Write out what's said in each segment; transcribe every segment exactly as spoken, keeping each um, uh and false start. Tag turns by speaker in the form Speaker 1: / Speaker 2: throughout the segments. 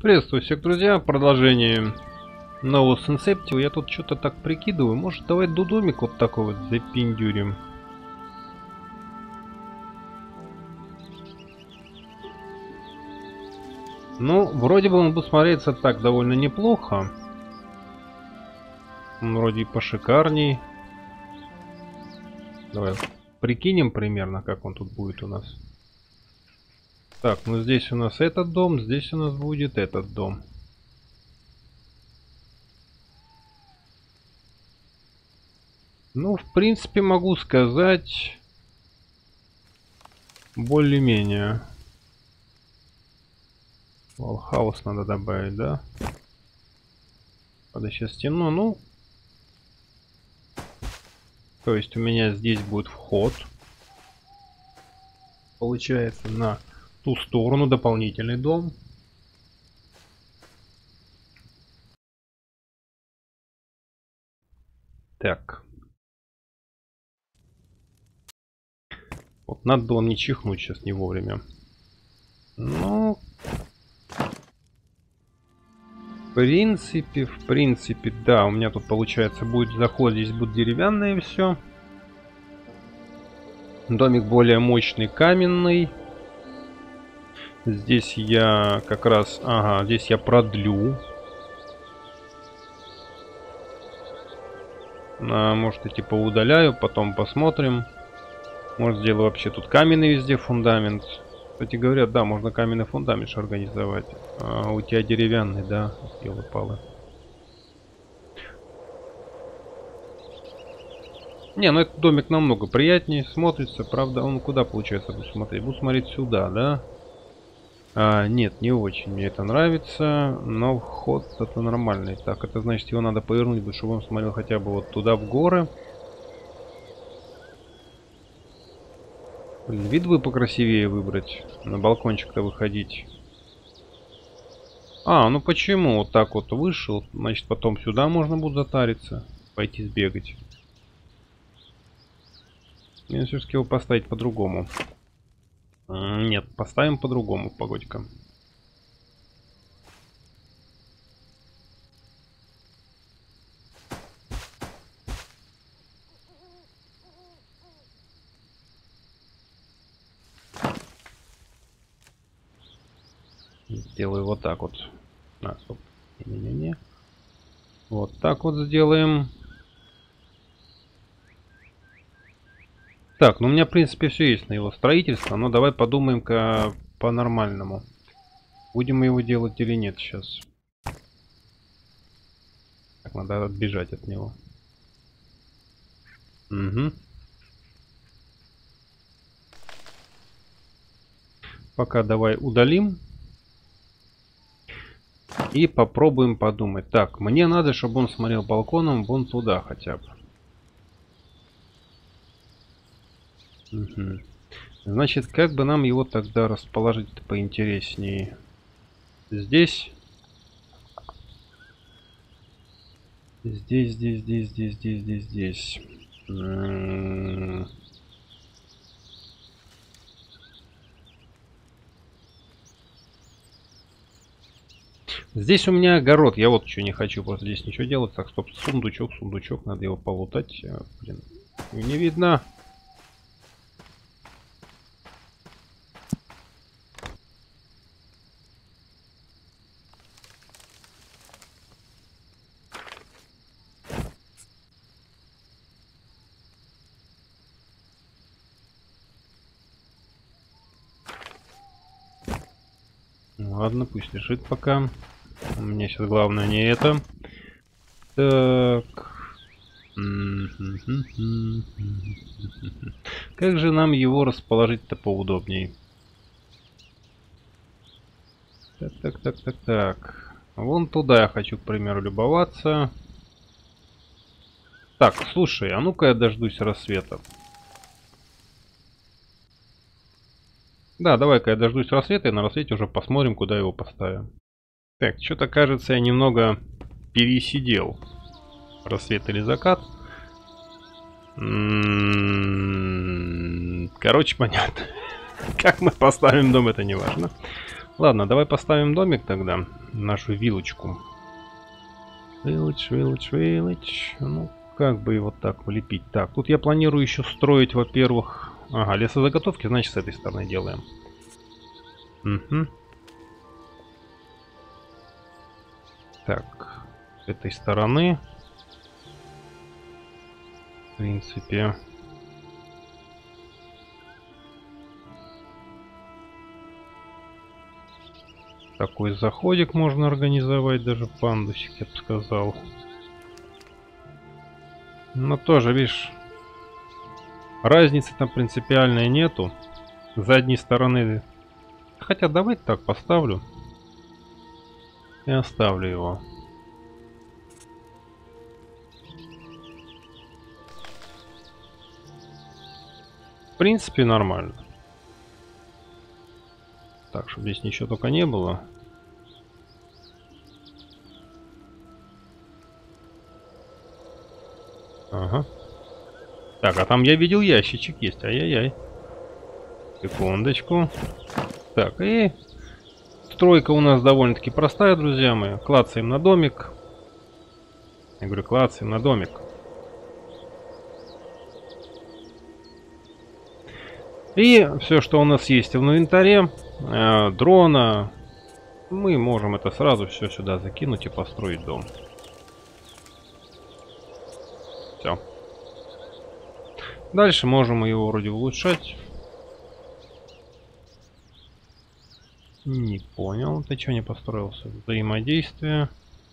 Speaker 1: Приветствую всех, друзья. В продолжении нового Синсептива. Я тут что-то так прикидываю. Может, давай домик вот такой вот запиндюрим. Ну, вроде бы он будет смотреться так довольно неплохо. Он вроде и пошикарней. Давай прикинем примерно, как он тут будет у нас. Так, ну здесь у нас этот дом, здесь у нас будет этот дом. Ну, в принципе, могу сказать, более-менее. Валхаус надо добавить, да? Правда, сейчас темно, ну. То есть у меня здесь будет вход. Получается, на ту сторону дополнительный дом. Так. Вот надо было мне чихнуть сейчас не вовремя. Ну, в принципе, в принципе, да, у меня тут получается будет заход, здесь будет деревянное все. Домик более мощный, каменный. Здесь я как раз, ага, здесь я продлю. А, может, и типа удаляю, потом посмотрим. Может, сделаю вообще тут каменный везде фундамент. Кстати говоря, да, можно каменный фундамент же организовать. А у тебя деревянный, да, елы-палы. Не, ну этот домик намного приятнее смотрится. Правда, он куда получается буду смотреть? Буду смотреть сюда, да? А, нет, не очень мне это нравится. Но вход это нормальный. Так, это значит его надо повернуть, чтобы он смотрел хотя бы вот туда в горы. Блин, вид бы покрасивее выбрать. На балкончик-то выходить. А, ну почему? Вот так вот вышел. Значит, потом сюда можно будет затариться. Пойти сбегать. Мне все-таки его поставить по-другому. Нет, поставим по-другому, погодь-ка. Сделаю вот так вот. А, стоп. Не-не-не. Вот так вот сделаем. Так, ну у меня, в принципе, все есть на его строительство. Но давай подумаем-ка по-нормальному. Будем мы его делать или нет сейчас. Так, надо отбежать от него. Угу. Пока давай удалим. И попробуем подумать. Так, мне надо, чтобы он смотрел балконом вон туда хотя бы. Угу. Значит, как бы нам его тогда расположить поинтереснее? Здесь. Здесь, здесь, здесь, здесь, здесь, здесь, здесь. М-м-м. Здесь у меня огород. Я вот что не хочу просто здесь ничего делать. Так, стоп, сундучок, сундучок. Надо его полутать. А, блин, не видно. Ладно, пусть лежит пока. У меня сейчас главное не это. Так. Как же нам его расположить-то поудобней? Так, так, так, так, так. Вон туда я хочу, к примеру, любоваться. Так, слушай, а ну-ка я дождусь рассвета. Да, давай-ка я дождусь рассвета, и на рассвете уже посмотрим, куда его поставим. Так, что-то кажется, я немного пересидел. Рассвет или закат. М-м-м, короче, понятно. Как мы поставим дом, это не важно. Ладно, давай поставим домик тогда. Нашу вилочку. Village, village, village. Ну, как бы его так влепить? Так, тут я планирую еще строить, во-первых... Ага, лесозаготовки, значит, с этой стороны делаем. Угу. Так, с этой стороны. В принципе... Такой заходик можно организовать, даже пандусик, я бы сказал. Но тоже, видишь, разницы там принципиальной нету. С задней стороны... Хотя давай так поставлю. И оставлю его. В принципе, нормально. Так, чтобы здесь ничего только не было. Ага. Так, а там я видел ящичек есть. Ай-яй-яй. Секундочку. Так, и... Стройка у нас довольно-таки простая, друзья мои. Клацаем на домик. Я говорю, клацаем на домик. И все, что у нас есть в инвентаре, э, дрона, мы можем это сразу все сюда закинуть и построить дом. Все. Дальше можем его вроде улучшать. Не понял, ты что не построился? Взаимодействие.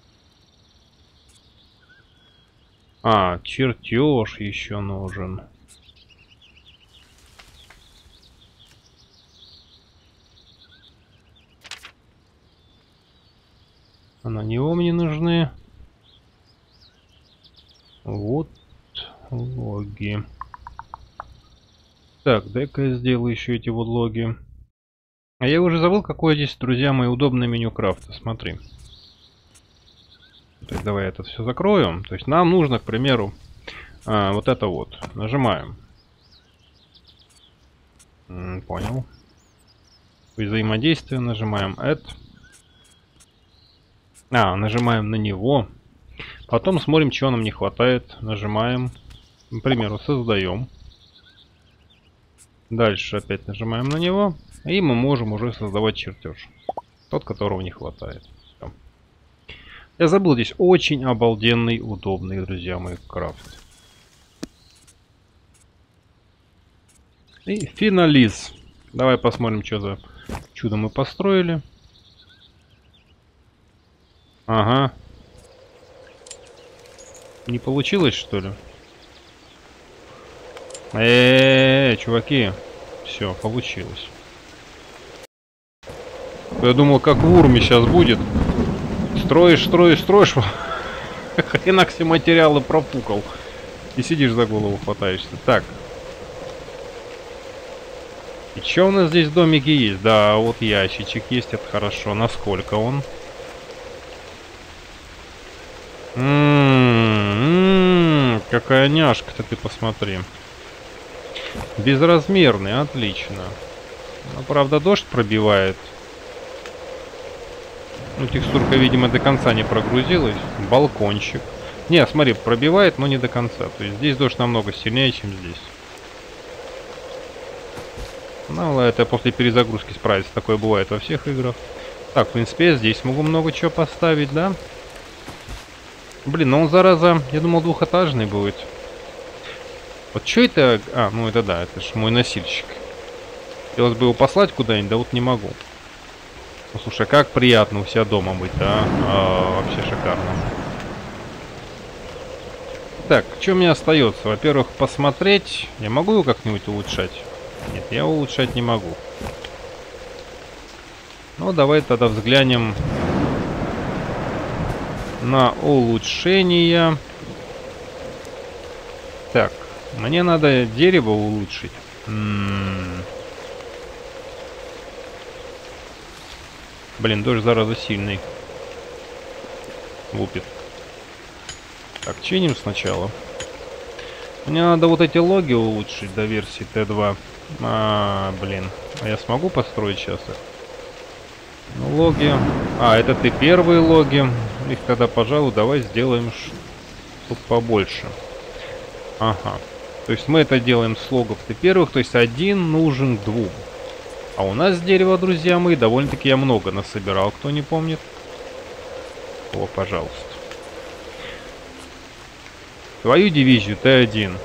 Speaker 1: А, чертеж еще нужен. А на него мне нужны вот логи. Так, дай-ка я сделаю еще эти вот логи. А я уже забыл, какое здесь, друзья мои, удобное меню крафта. Смотри. То есть давай это все закроем. То есть нам нужно, к примеру, а, вот это вот. Нажимаем. М, понял. Взаимодействие нажимаем Add. А, нажимаем на него. Потом смотрим, чего нам не хватает. Нажимаем. К примеру, создаем. Дальше опять нажимаем на него. И мы можем уже создавать чертеж. Тот, которого не хватает. Все. Я забыл, здесь очень обалденный, удобный, друзья мои, крафт. И финализ. Давай посмотрим, что за чудо мы построили. Ага. Не получилось, что ли? Эээ, чуваки. Все, получилось. Я думал, как в Урме сейчас будет. Строишь, строишь, строишь. Хренак все материалы пропукал. И сидишь за голову хватаешься. Так. И что у нас здесь в домике есть? Да, вот ящичек есть, это хорошо. Насколько он? М-м-м, какая няшка-то, ты посмотри. Безразмерный, отлично. Но, правда, дождь пробивает. Ну, текстурка, видимо, до конца не прогрузилась. Балкончик. Не, смотри, пробивает, но не до конца. То есть здесь дождь намного сильнее, чем здесь. Ну, это после перезагрузки справиться. Такое бывает во всех играх. Так, в принципе, я здесь могу много чего поставить, да? Блин, ну он, зараза, я думал, двухэтажный будет. Вот что это? А, ну это да, это ж мой носильщик. Хотелось бы его послать куда-нибудь, да вот не могу. Ну, слушай, как приятно у себя дома быть, да? А, вообще шикарно. Так, что мне остается? Во-первых, посмотреть. Я могу его как-нибудь улучшать? Нет, я его улучшать не могу. Ну, давай тогда взглянем на улучшения. Так, мне надо дерево улучшить. М-м-м. Блин, дождь, зараза, сильный. Лупит. Так, чиним сначала. Мне надо вот эти логи улучшить до версии Т два. А, блин. А я смогу построить сейчас их? логи. А, это ты первые логи. Их тогда, пожалуй, давай сделаем чтоб побольше. Ага. То есть мы это делаем с логов ты первых, то есть один нужен двум. А у нас дерева, друзья мои, довольно-таки я много насобирал, кто не помнит. О, пожалуйста. Твою дивизию Т один.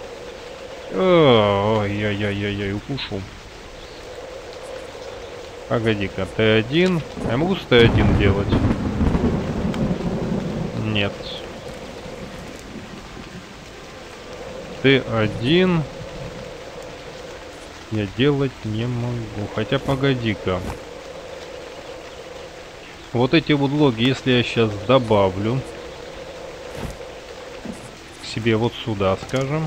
Speaker 1: Ой-яй-яй-яй, укушу. Погоди-ка, Т один. Я могу с Т один делать? Нет. Т один я делать не могу. Хотя погоди-ка. Вот эти вот логи, если я сейчас добавлю к себе вот сюда, скажем.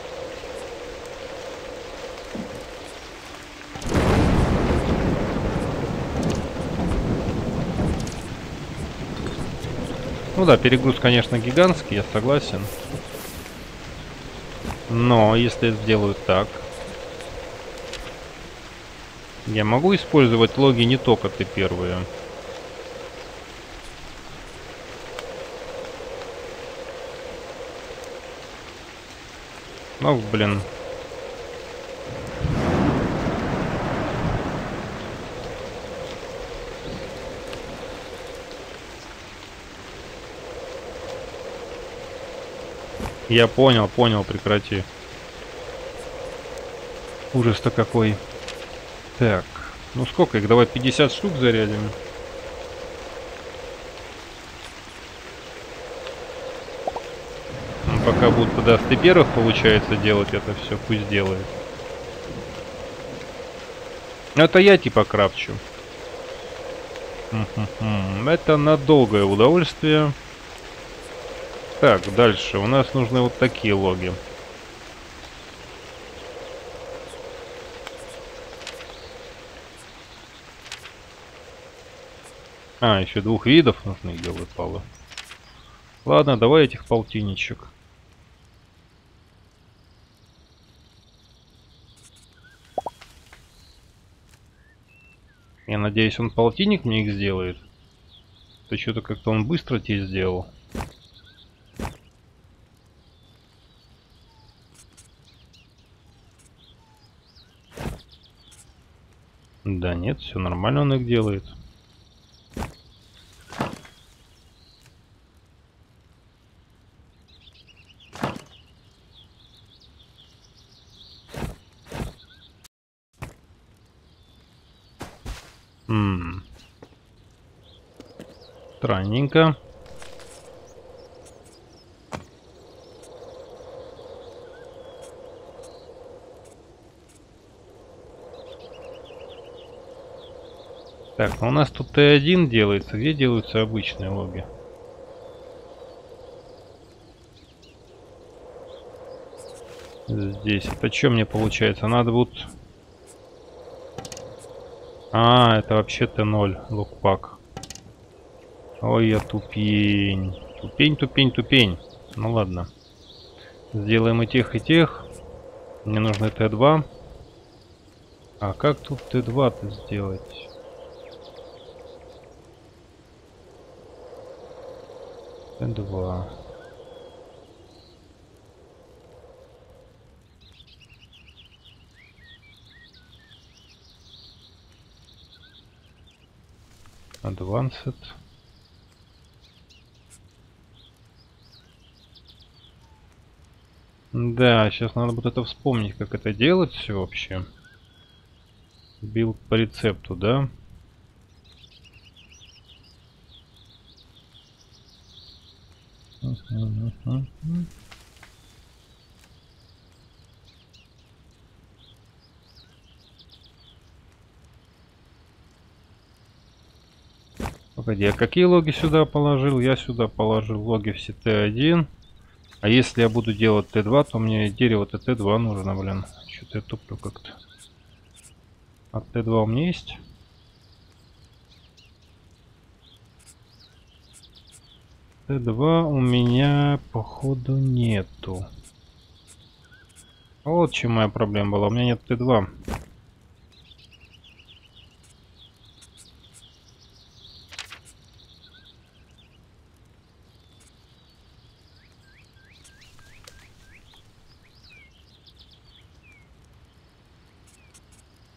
Speaker 1: Ну да, перегруз, конечно, гигантский, я согласен. Но если я сделаю так, я могу использовать логи не только ты первые. Ну, блин. Я понял, понял, прекрати. Ужас-то какой. Так, ну сколько их? Давай пятьдесят штук зарядим. Ну, пока будут тогда с первых, получается, делать это все, пусть делает. Это я типа крафчу. Это на долгое удовольствие. Так, дальше. У нас нужны вот такие логи. А, еще двух видов нужны, где выпало. Ладно, давай этих полтинничек. Я надеюсь, он полтинник мне их сделает. То что-то как-то он быстро тебе сделал. Да нет, все нормально он их делает. Ммм. Странненько. Так, ну у нас тут Т один делается. Где делаются обычные логи? Здесь. Это что мне получается? Надо вот... А, это вообще Т ноль. Логпак. Ой, я тупень. Тупень, тупень, тупень. Ну ладно. Сделаем и тех, и тех. Мне нужно Т два. А как тут Т два-то сделать? Т два. Advanced. Да, сейчас надо будет это вспомнить, как это делать все вообще. Билд по рецепту, да? Погоди, а какие логи сюда положил? Я сюда положил логи все Т один. А если я буду делать Т два, то мне дерево-то Т два нужно, блин. Что-то я туплю как-то. А Т два у меня есть? Т два у меня, походу, нету. Вот чем моя проблема была. У меня нет Т два.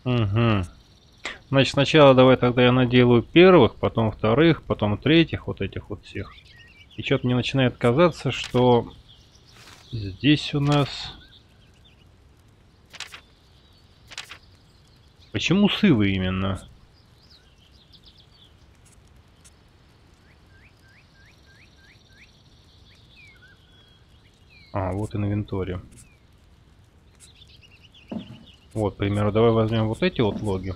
Speaker 1: Угу. Значит, сначала давай тогда я наделаю первых, потом вторых, потом третьих, вот этих вот всех. И что-то мне начинает казаться, что здесь у нас... Почему сывы именно? А, вот инвентарь. Вот, к примеру, давай возьмем вот эти вот логи.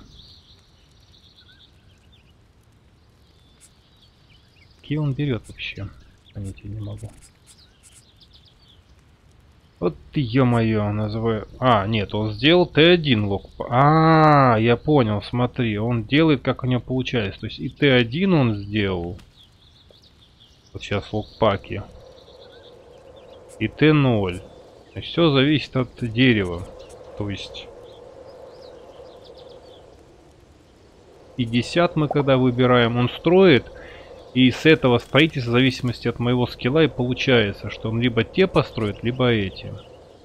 Speaker 1: Какие он берет вообще? Понятия не могу. Вот ты, ё-моё, называю... А, нет, он сделал Т один лог. А, я понял, смотри. Он делает, как у него получается. То есть и Т один он сделал. Вот сейчас логпаки. И Т ноль. Все зависит от дерева. То есть... пятьдесят мы когда выбираем, он строит. И с этого строительства, в зависимости от моего скилла, и получается, что он либо те построит, либо эти.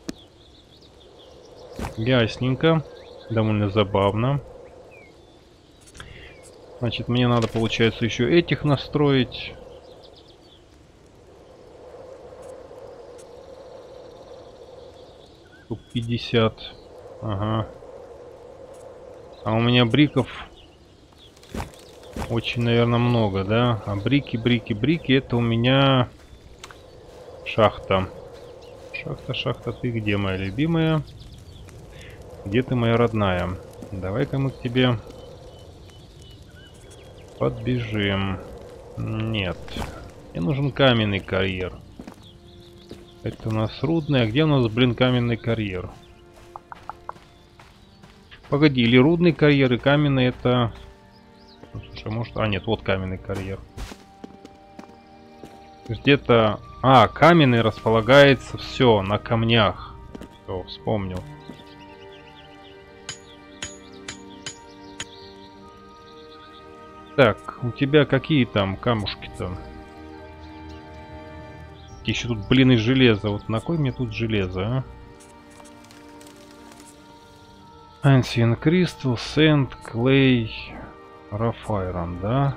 Speaker 1: Ясненько. Довольно забавно. Значит, мне надо, получается, еще этих настроить. Тут пятьдесят. Ага. А у меня бриков очень, наверное, много, да? А брики, брики, брики, это у меня шахта. Шахта, шахта, ты где, моя любимая? Где ты, моя родная? Давай-ка мы к тебе подбежим. Нет. Мне нужен каменный карьер. Это у нас рудный. А где у нас, блин, каменный карьер? Погоди, или рудный карьер и каменный это... Слушай, может... А, нет, вот каменный карьер. Где-то... А, каменный располагается все на камнях. Все, вспомнил. Так, у тебя какие там камушки-то? Еще тут, блин, и железо. Вот на кой мне тут железо, а? Ancient Crystal, Sand, Clay, Rough Iron, да?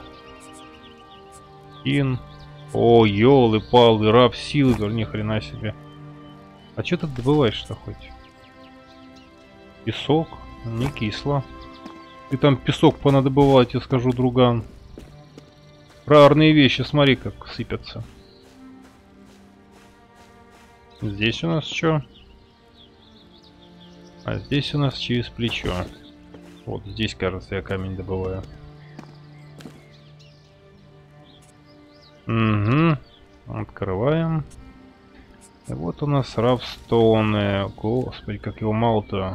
Speaker 1: Ин. О, ёлы-палы, раб силы, ни хрена себе. А что ты добываешь-то хоть? Песок? Не кисло. Ты там песок понадобывать, я скажу, друган. Рарные вещи, смотри, как сыпятся. Здесь у нас что? А здесь у нас через плечо. Вот здесь, кажется, я камень добываю. Угу. Открываем. И вот у нас равстоуны. Господи, как его мало-то.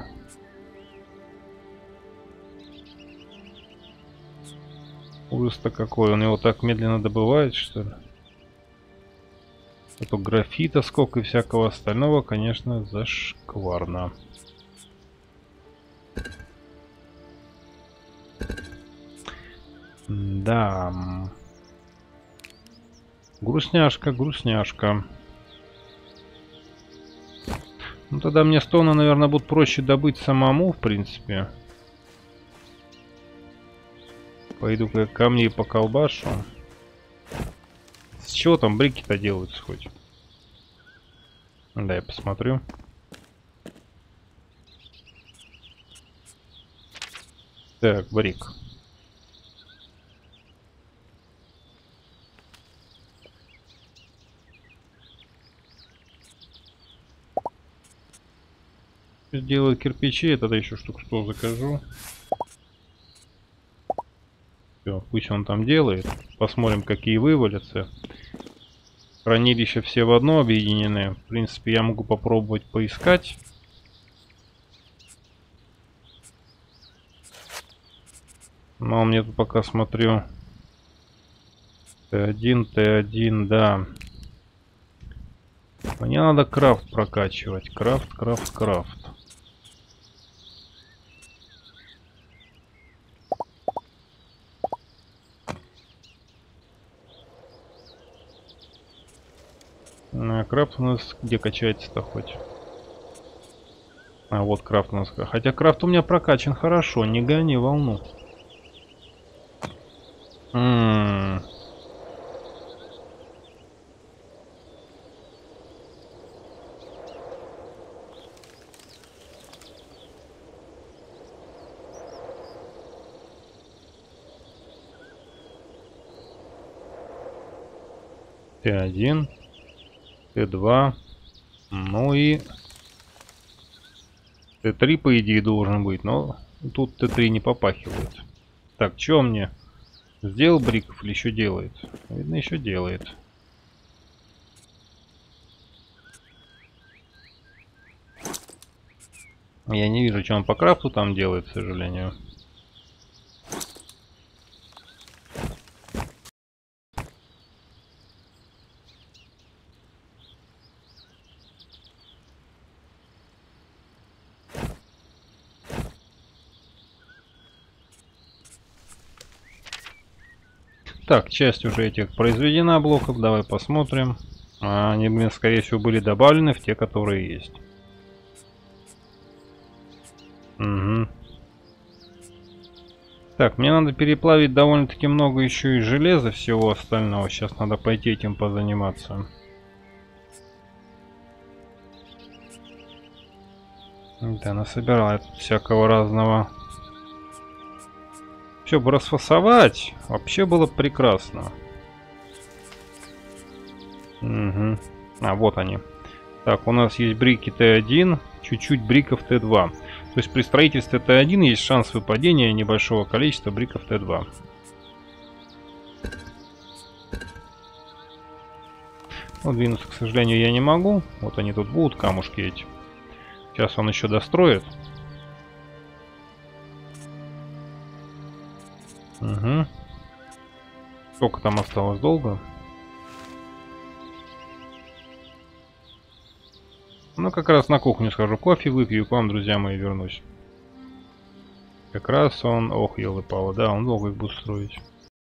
Speaker 1: Ужас-то какой. Он его так медленно добывает, что ли? А то графита сколько и всякого остального, конечно, зашкварно. Да. Грустняшка, грустняшка. Ну тогда мне стоуна, наверное, будет проще добыть самому, в принципе. Пойду-ка камни по колбашу. С чего там брики-то делаются хоть? Да, я посмотрю. Так, брик. Сделаю кирпичи, это еще штук сто закажу. Все, пусть он там делает. Посмотрим, какие вывалятся. Хранилища все в одно объединены. В принципе, я могу попробовать поискать. Но мне тут пока смотрю. Т один, Т один, да. Мне надо крафт прокачивать. Крафт, крафт, крафт. Крафт у нас где качается-то хоть? А вот крафт у нас. Хотя крафт у меня прокачан хорошо, не гони волну. М-м-м. Т один, Т два, ну и Т три по идее должен быть, но тут Т три не попахивает. Так, что мне? Сделал бриков или еще делает? Видно, еще делает. Я не вижу, что он по крафту там делает, к сожалению. Так, часть уже этих произведена блоков. Давай посмотрим. Они, блин, скорее всего, были добавлены в те, которые есть. Угу. Так, мне надо переплавить довольно-таки много еще и железа, всего остального. Сейчас надо пойти этим позаниматься. Да, насобирала тут всякого разного. Все бы расфасовать, вообще было прекрасно. Угу. А, вот они. Так, у нас есть брики Т один, чуть-чуть бриков Т два. То есть при строительстве Т один есть шанс выпадения небольшого количества бриков Т два. Но двинуться, к сожалению, я не могу. Вот они тут будут, камушки эти. Сейчас он еще достроит. Угу. Сколько там осталось? Долго? Ну, как раз на кухню схожу, кофе выпью, и к вам, друзья мои, вернусь. Как раз он... Ох, елы-палы, да, он долго их будет строить.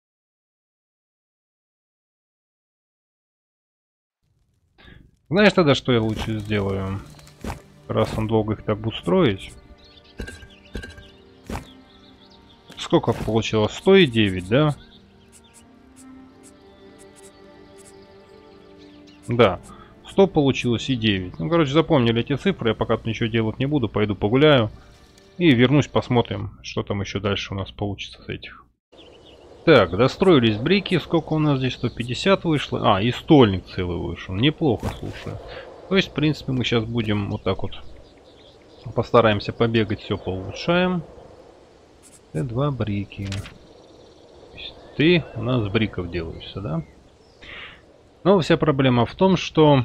Speaker 1: Знаешь тогда, что я лучше сделаю? Раз он долго их так будет строить. Сколько получилось? сто девять, да? Да. сто получилось и девять. Ну, короче, запомнили эти цифры. Я пока тут ничего делать не буду. Пойду погуляю. И вернусь, посмотрим, что там еще дальше у нас получится с этих. Так, достроились брики. Сколько у нас здесь? сто пятьдесят вышло. А, и стольник целый вышел. Неплохо, слушай. То есть, в принципе, мы сейчас будем вот так вот. Постараемся побегать, все поулучшаем. Т два брики. Ты у нас с бриков делаешься, да? Но вся проблема в том, что...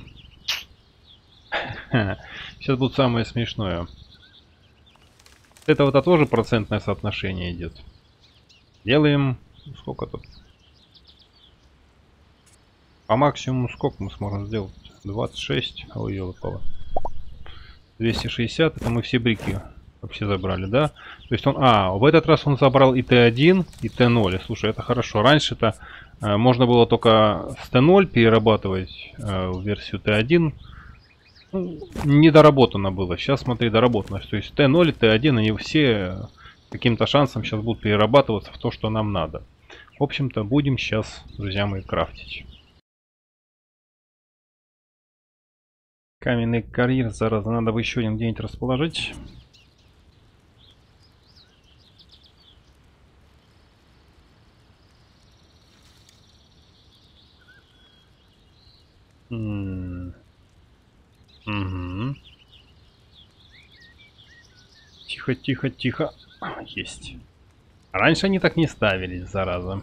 Speaker 1: Сейчас будет самое смешное. Это-то тоже процентное соотношение идет. Делаем... Сколько тут? По максимуму сколько мы сможем сделать? двадцать шесть. Ой, ёлы-палы. двести шестьдесят. Это мы все брики вообще забрали, да? То есть он... А, в этот раз он забрал и Т один, и Т ноль. Слушай, это хорошо. Раньше-то э, можно было только с Т ноль перерабатывать э, в версию Т один. Ну, недоработано было. Сейчас, смотри, доработано. То есть Т ноль и Т один, они все каким-то шансом сейчас будут перерабатываться в то, что нам надо. В общем-то, будем сейчас, друзья мои, крафтить. Каменный карьер, зараза, надо бы еще один где-нибудь расположить. М-м. Угу. Тихо, тихо, тихо. Есть. Раньше они так не ставились, зараза.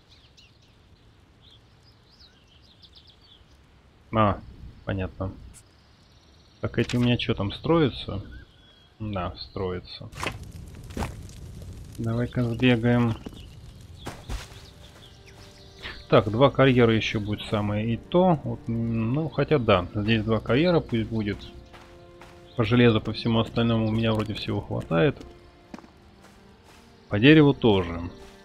Speaker 1: А, понятно. Так, эти у меня что там, строятся? Да, строятся. Давай-ка сбегаем. Так, два карьера еще будет самое и то. Вот, ну, хотя да, здесь два карьера пусть будет. По железу, по всему остальному у меня вроде всего хватает. По дереву тоже.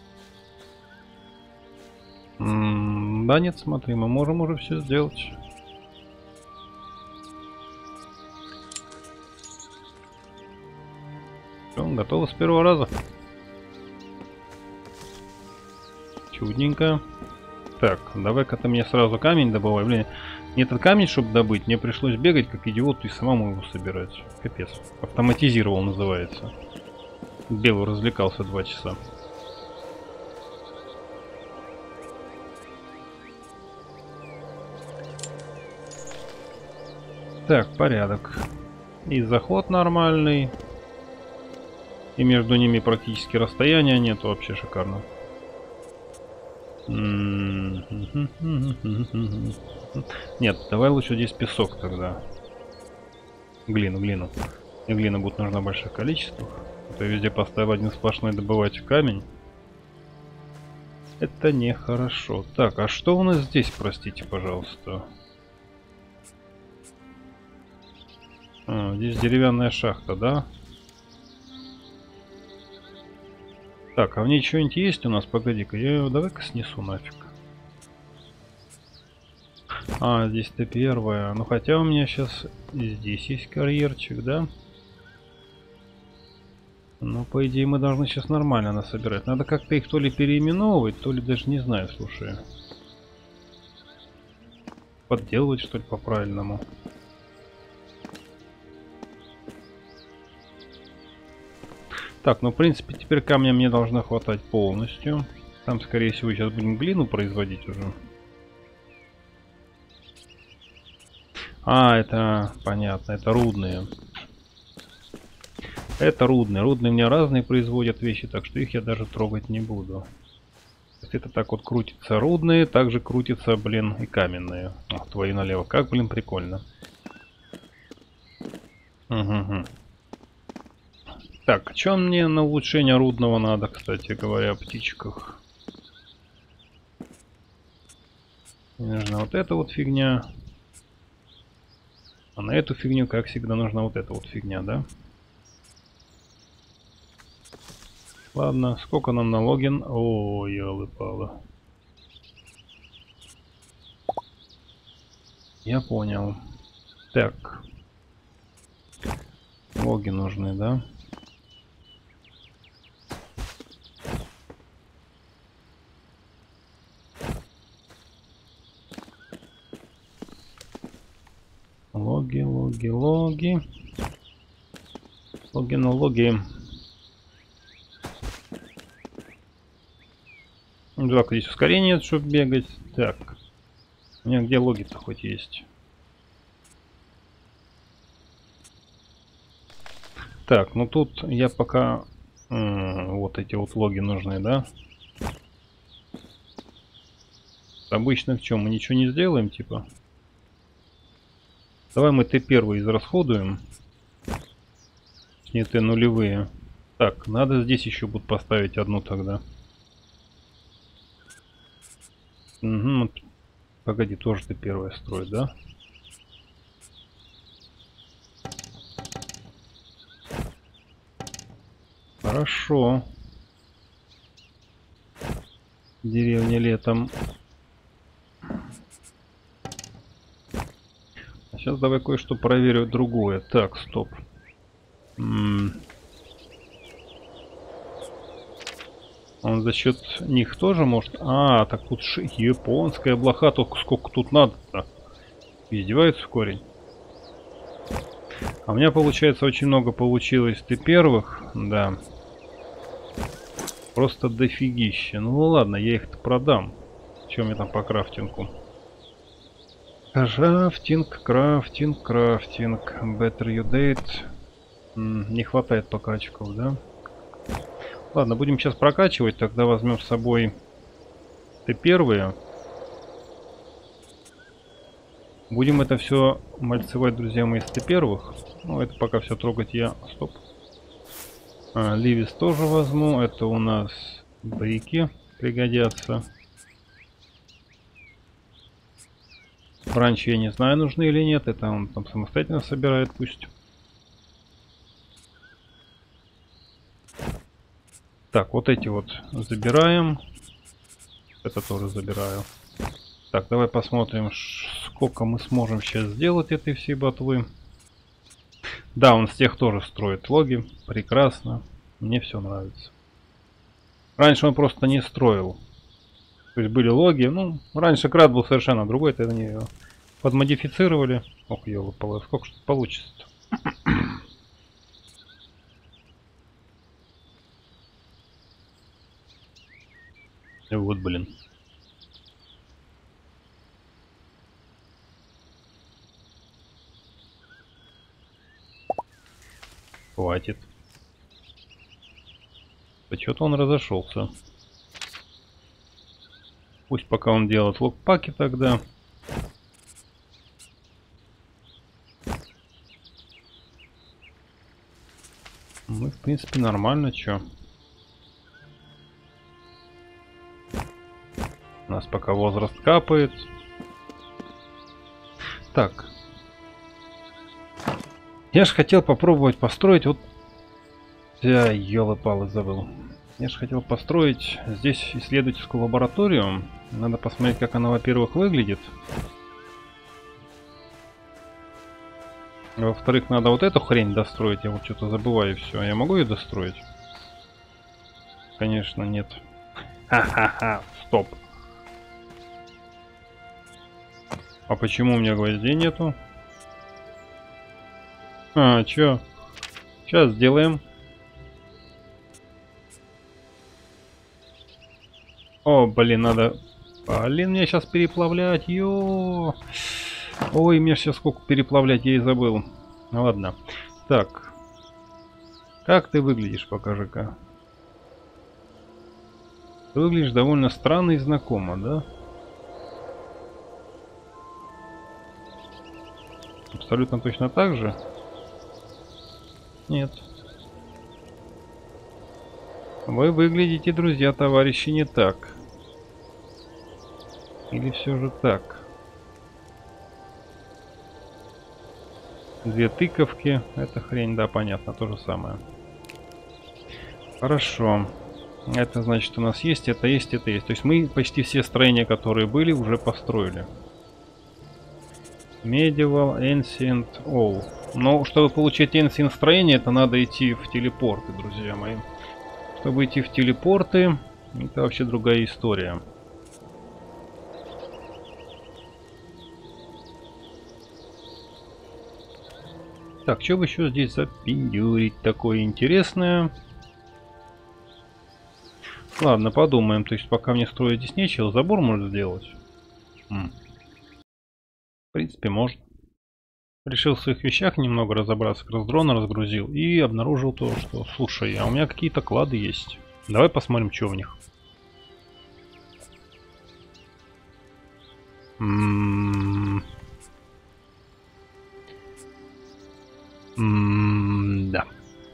Speaker 1: М-м, да нет, смотри, мы можем уже все сделать. Все, готово с первого раза. Чудненько. Так, давай-ка ты мне сразу камень добывай. Блин, мне этот камень, чтобы добыть, мне пришлось бегать как идиот и самому его собирать. Капец. Автоматизировал, называется. Белый развлекался два часа. Так, порядок. И заход нормальный. И между ними практически расстояния нет. Вообще шикарно. Нет, давай лучше здесь песок тогда. Глину, глину. И глина будет нужна в больших количествах. А то я везде поставил один сплошной добывать камень. Это нехорошо. Так, а что у нас здесь, простите, пожалуйста? А, здесь деревянная шахта, да? Так, а в ней что-нибудь есть у нас? Погоди-ка, я ее давай-ка снесу нафиг. А, здесь-то первая. Ну, хотя у меня сейчас и здесь есть карьерчик, да? Ну, по идее, мы должны сейчас нормально насобирать. Надо как-то их то ли переименовывать, то ли даже не знаю, слушай. Подделывать, что ли, по-правильному. Так, ну, в принципе, теперь камня мне должно хватать полностью. Там, скорее всего, сейчас будем глину производить уже. А, это понятно, это рудные. Это рудные. Рудные мне разные производят вещи, так что их я даже трогать не буду. То есть это так вот крутится рудные, также крутятся, блин, и каменные. Ах, твои налево. Как, блин, прикольно. Угу. Так, что мне на улучшение рудного надо, кстати говоря, о птичках? Мне нужна вот эта вот фигня. А на эту фигню, как всегда, нужна вот эта вот фигня, да? Ладно, сколько нам на логин? О, ёлы-палы. Я понял. Так. Логи нужны, да? Логи, логи, логи. Логи на логи. Ну, так, здесь ускорение, чтобы бегать. Так. У меня где логи-то хоть есть? Так, ну тут я пока... М-м, вот эти вот логи нужны, да? Обычно в чем? Мы ничего не сделаем, типа? Давай мы Т первый израсходуем. Нет, Т нулевые. Так, надо здесь еще будет поставить одну тогда. Угу. Погоди, тоже Т первая строит, да? Хорошо. Деревня летом. А сейчас давай кое-что проверю другое. Так, стоп. М-м. Он за счет них тоже может... А, так тут ш... японская блоха, только сколько тут надо-то. Издеваются в корень. А у меня, получается, очень много получилось Т первых, да. Просто дофигища. Ну ладно, я их-то продам. Чем мне там по крафтингу? Крафтинг, крафтинг, крафтинг. Better you date. М-м, не хватает пока очков, да? Ладно, будем сейчас прокачивать. Тогда возьмем с собой Т первые. Будем это все мальцевать, друзья мои, с Т первых. Ну, это пока все трогать я. Стоп. А, Ливис тоже возьму. Это у нас брики пригодятся. Бранчи я не знаю, нужны или нет. Это он там самостоятельно собирает, пусть. Так, вот эти вот забираем. Это тоже забираю. Так, давай посмотрим, сколько мы сможем сейчас сделать этой всей ботвы. Да, он с тех тоже строит логи. Прекрасно. Мне все нравится. Раньше он просто не строил. То есть были логи. Ну, раньше крат был совершенно другой. Это они его подмодифицировали. Ох, ёлы-палы, сколько что получится-то. И вот, блин. Хватит. Почему-то он разошелся. Пусть пока он делает локпаки тогда. Ну, в принципе, нормально, чё. У нас пока возраст капает. Так. Я же хотел попробовать построить вот... Я ёлы-палы забыл. Я же хотел построить здесь исследовательскую лабораторию. Надо посмотреть, как она, во-первых, выглядит. Во-вторых, надо вот эту хрень достроить. Я вот что-то забываю, все. Я могу ее достроить? Конечно, нет. Ха-ха-ха. Стоп. А почему у меня гвоздей нету? А, чё? Сейчас сделаем. О, блин, надо... Блин, мне сейчас переплавлять. Ё. Ой, мне сейчас сколько переплавлять, я и забыл. Ну ладно. Так. Как ты выглядишь, покажи-ка. Ты выглядишь довольно странно и знакомо, да? Абсолютно точно так же? Нет. Вы выглядите, друзья, товарищи, не так. Или все же так? Две тыковки. Это хрень, да, понятно, то же самое. Хорошо. Это значит, у нас есть, это есть, это есть. То есть мы почти все строения, которые были, уже построили. Medieval, Ancient, All. Но чтобы получить Ancient строение, это надо идти в телепорты, друзья мои. Чтобы идти в телепорты, это вообще другая история. Так, что бы еще здесь запиндюрить такое интересное? Ладно, подумаем. То есть пока мне строить здесь нечего, забор можно сделать. М. В принципе, можно. Решил в своих вещах немного разобраться, как раз дрон разгрузил и обнаружил то, что, слушай, а у меня какие-то клады есть. Давай посмотрим, что в них. М-м-м. М-м, да.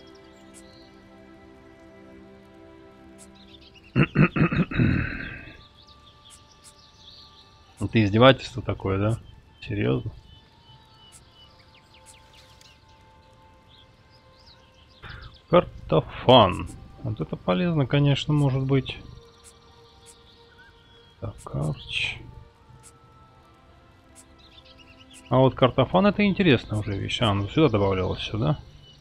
Speaker 1: Это издевательство такое, да? Серьезно? Картофан. Вот это полезно, конечно, может быть. Так, карч. А вот картофан — это интересная уже вещь. А, ну сюда добавлялось все, да?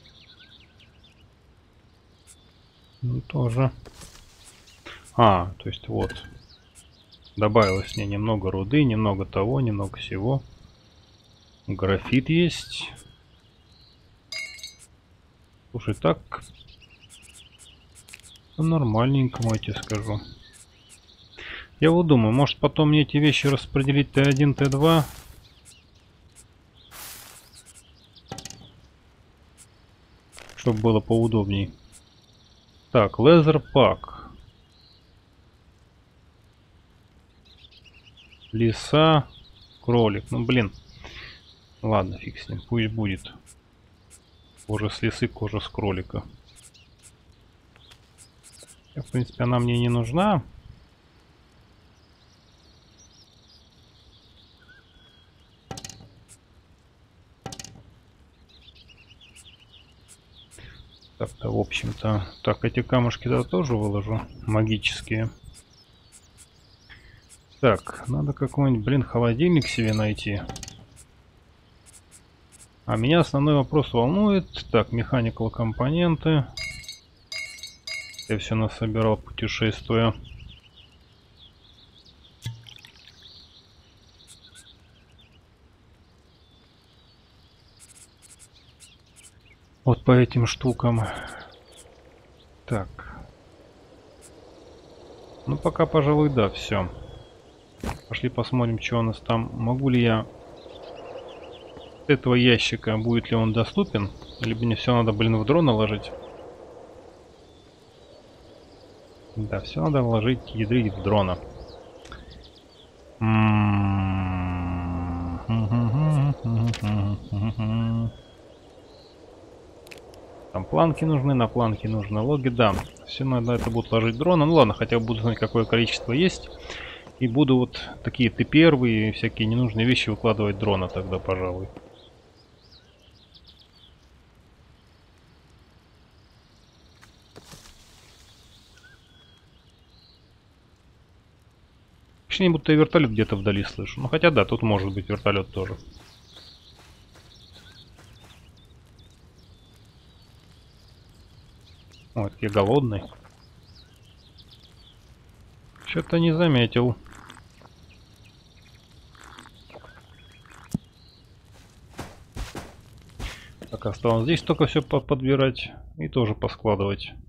Speaker 1: Ну тоже. А, то есть вот. Добавилось мне немного руды, немного того, немного всего. Графит есть. Слушай, так нормальненько, я тебе скажу. Я вот думаю, может потом мне эти вещи распределить Т один, Т два. Чтобы было поудобней. Так, лезер пак. Лиса, кролик. Ну блин. Ладно, фиг с ним, пусть будет. Кожа с лисы, кожа с кролика. В принципе, она мне не нужна. Так-то, в общем-то. Так, эти камушки туда тоже выложу. Магические. Так, надо какой-нибудь, блин, холодильник себе найти. А меня основной вопрос волнует. Так, механикал компоненты. Я все насобирал, путешествуя. Вот по этим штукам. Так. Ну, пока, пожалуй, да, все. Пошли посмотрим, что у нас там. Могу ли я... С этого ящика, будет ли он доступен? Либо мне все надо, блин, в дрон наложить. Да, все надо вложить, ядрить в дрона. Там планки нужны, на планки нужны логи, да. Все надо это будет ложить дрона. Ну ладно, хотя бы буду знать, какое количество есть. И буду вот такие ты первые и всякие ненужные вещи выкладывать дрона тогда, пожалуй. Точнее, будто я вертолет где-то вдали слышу. Ну хотя да, тут может быть вертолет тоже. Ой, я голодный. Что-то не заметил. Так, осталось здесь только все подбирать и тоже поскладывать.